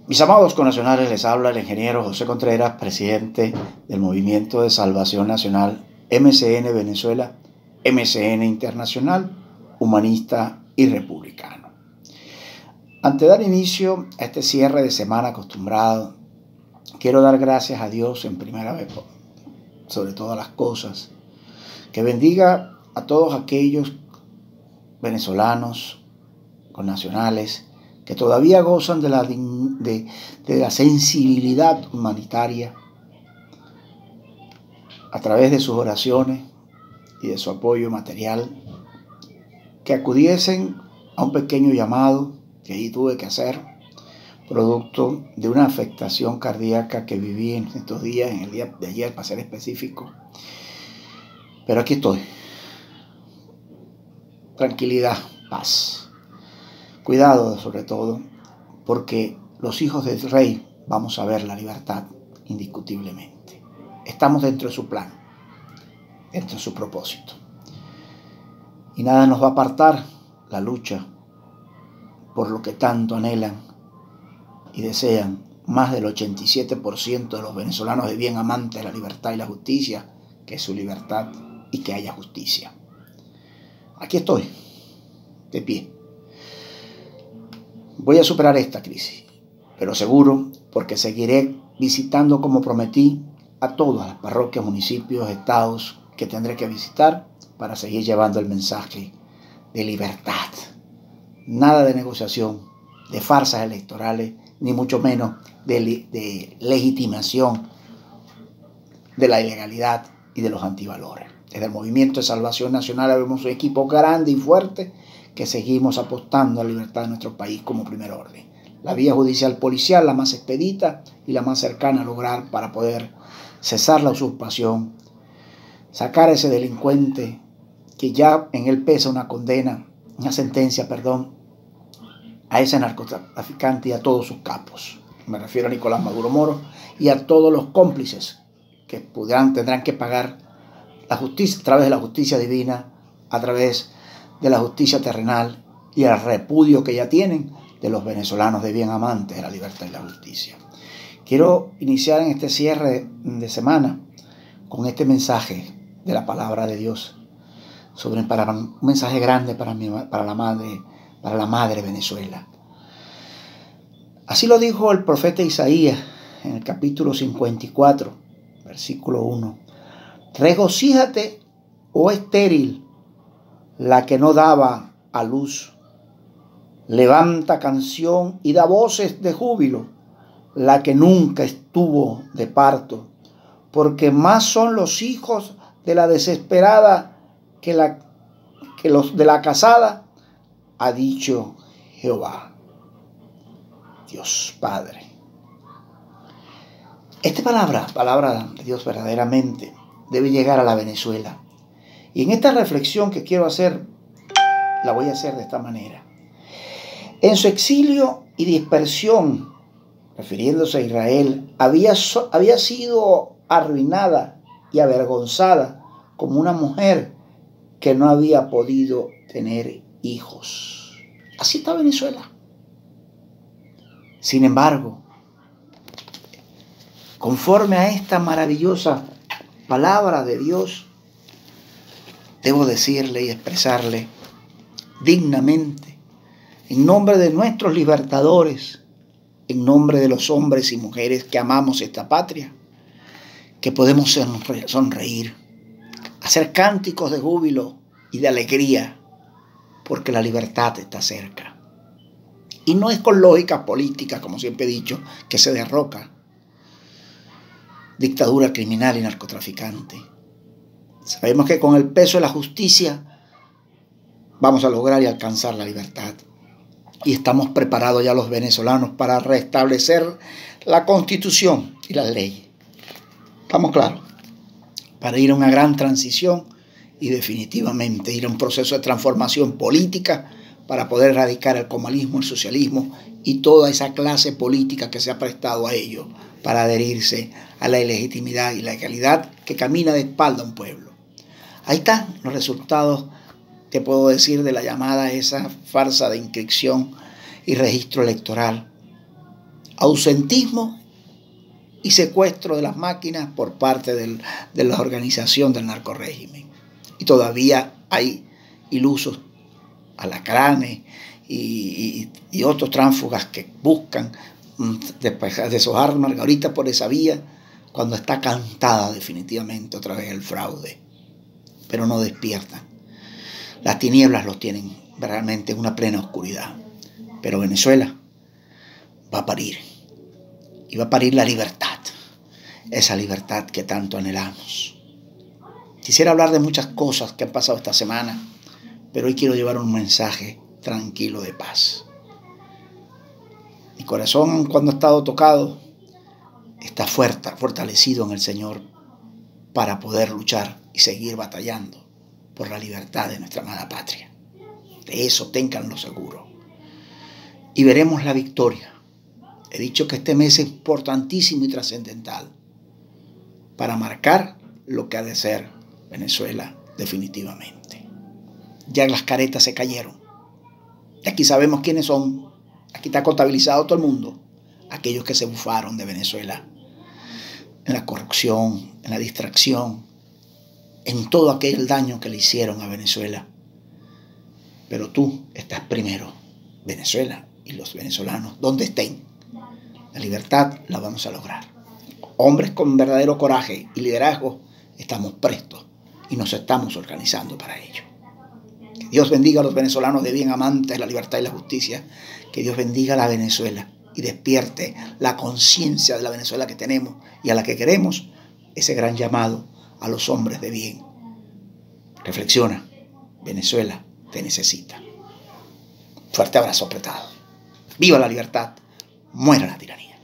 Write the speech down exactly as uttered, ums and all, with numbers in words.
Mis amados connacionales, les habla el ingeniero José Contreras, presidente del Movimiento de Salvación Nacional M C N Venezuela, M C N Internacional, Humanista y Republicano. Ante dar inicio a este cierre de semana acostumbrado, quiero dar gracias a Dios en primera vez, sobre todas las cosas, que bendiga a todos aquellos venezolanos, connacionales, que todavía gozan de la, de, de la sensibilidad humanitaria a través de sus oraciones y de su apoyo material, que acudiesen a un pequeño llamado que ahí tuve que hacer, producto de una afectación cardíaca que viví en estos días, en el día de ayer, para ser específico. Pero aquí estoy. Tranquilidad, paz. Cuidado sobre todo, porque los hijos del rey vamos a ver la libertad indiscutiblemente. Estamos dentro de su plan, dentro de su propósito. Y nada nos va a apartar la lucha por lo que tanto anhelan y desean más del ochenta y siete por ciento de los venezolanos de bien amantes de la libertad y la justicia, que es su libertad y que haya justicia. Aquí estoy, de pie. Voy a superar esta crisis, pero seguro, porque seguiré visitando como prometí a todas las parroquias, municipios, estados que tendré que visitar para seguir llevando el mensaje de libertad. Nada de negociación, de farsas electorales, ni mucho menos de, de legitimación de la ilegalidad y de los antivalores. Desde el Movimiento de Salvación Nacional vemos un equipo grande y fuerte que seguimos apostando a la libertad de nuestro país como primer orden. La vía judicial policial, la más expedita y la más cercana a lograr para poder cesar la usurpación, sacar a ese delincuente que ya en él pesa una condena, una sentencia, perdón, a ese narcotraficante y a todos sus capos. Me refiero a Nicolás Maduro Moro y a todos los cómplices que podrán, tendrán que pagar la justicia a través de la justicia divina, a través de la justicia terrenal y el repudio que ya tienen de los venezolanos de bien amantes de la libertad y la justicia. Quiero iniciar en este cierre de semana con este mensaje de la palabra de Dios, sobre para, un mensaje grande para, mi, para, la madre, para la madre Venezuela. Así lo dijo el profeta Isaías en el capítulo cincuenta y cuatro, versículo uno. Regocíjate, oh estéril, la que no daba a luz. Levanta canción y da voces de júbilo, la que nunca estuvo de parto, porque más son los hijos de la desesperada que, la, que los de la casada, ha dicho Jehová. Dios Padre. Esta palabra, palabra de Dios verdaderamente, debe llegar a la Venezuela. Y en esta reflexión que quiero hacer, la voy a hacer de esta manera. En su exilio y dispersión, refiriéndose a Israel, había, había sido arruinada y avergonzada como una mujer que no había podido tener hijos. Así está Venezuela. Sin embargo, conforme a esta maravillosa palabra de Dios, debo decirle y expresarle dignamente, en nombre de nuestros libertadores, en nombre de los hombres y mujeres que amamos esta patria, que podemos sonreír, hacer cánticos de júbilo y de alegría, porque la libertad está cerca. Y no es con lógica política, como siempre he dicho, que se derroca dictadura criminal y narcotraficante. Sabemos que con el peso de la justicia vamos a lograr y alcanzar la libertad. Y estamos preparados ya los venezolanos para restablecer la Constitución y las leyes. Estamos claros, para ir a una gran transición y definitivamente ir a un proceso de transformación política para poder erradicar el comunismo, el socialismo y toda esa clase política que se ha prestado a ello para adherirse a la ilegitimidad y la ilegalidad que camina de espalda a un pueblo. Ahí están los resultados, te puedo decir, de la llamada esa farsa de inscripción y registro electoral ausentismo y secuestro de las máquinas por parte del, de la organización del narcorrégimen. Y todavía hay ilusos alacranes y, y, y otros tránsfugas que buscan deshojar Margarita por esa vía cuando está cantada definitivamente otra vez el fraude. Pero no despiertan. Las tinieblas los tienen realmente en una plena oscuridad. Pero Venezuela va a parir. Y va a parir la libertad. Esa libertad que tanto anhelamos. Quisiera hablar de muchas cosas que han pasado esta semana, pero hoy quiero llevar un mensaje tranquilo de paz. Mi corazón, cuando ha estado tocado, está fuerte, fortalecido en el Señor para poder luchar y seguir batallando por la libertad de nuestra amada patria. De eso ténganlo seguro. Y veremos la victoria. He dicho que este mes es importantísimo y trascendental para marcar lo que ha de ser Venezuela definitivamente. Ya las caretas se cayeron. Y aquí sabemos quiénes son. Aquí está contabilizado todo el mundo. Aquellos que se bufaron de Venezuela en la corrupción, en la distracción, en todo aquel daño que le hicieron a Venezuela. Pero tú estás primero, Venezuela y los venezolanos, donde estén. La libertad la vamos a lograr. Hombres con verdadero coraje y liderazgo estamos prestos y nos estamos organizando para ello. Que Dios bendiga a los venezolanos de bien amantes de la libertad y la justicia. Que Dios bendiga a la Venezuela y despierte la conciencia de la Venezuela que tenemos y a la que queremos, ese gran llamado a los hombres de bien. Reflexiona, Venezuela te necesita. Fuerte abrazo apretado. Viva la libertad, muera la tiranía.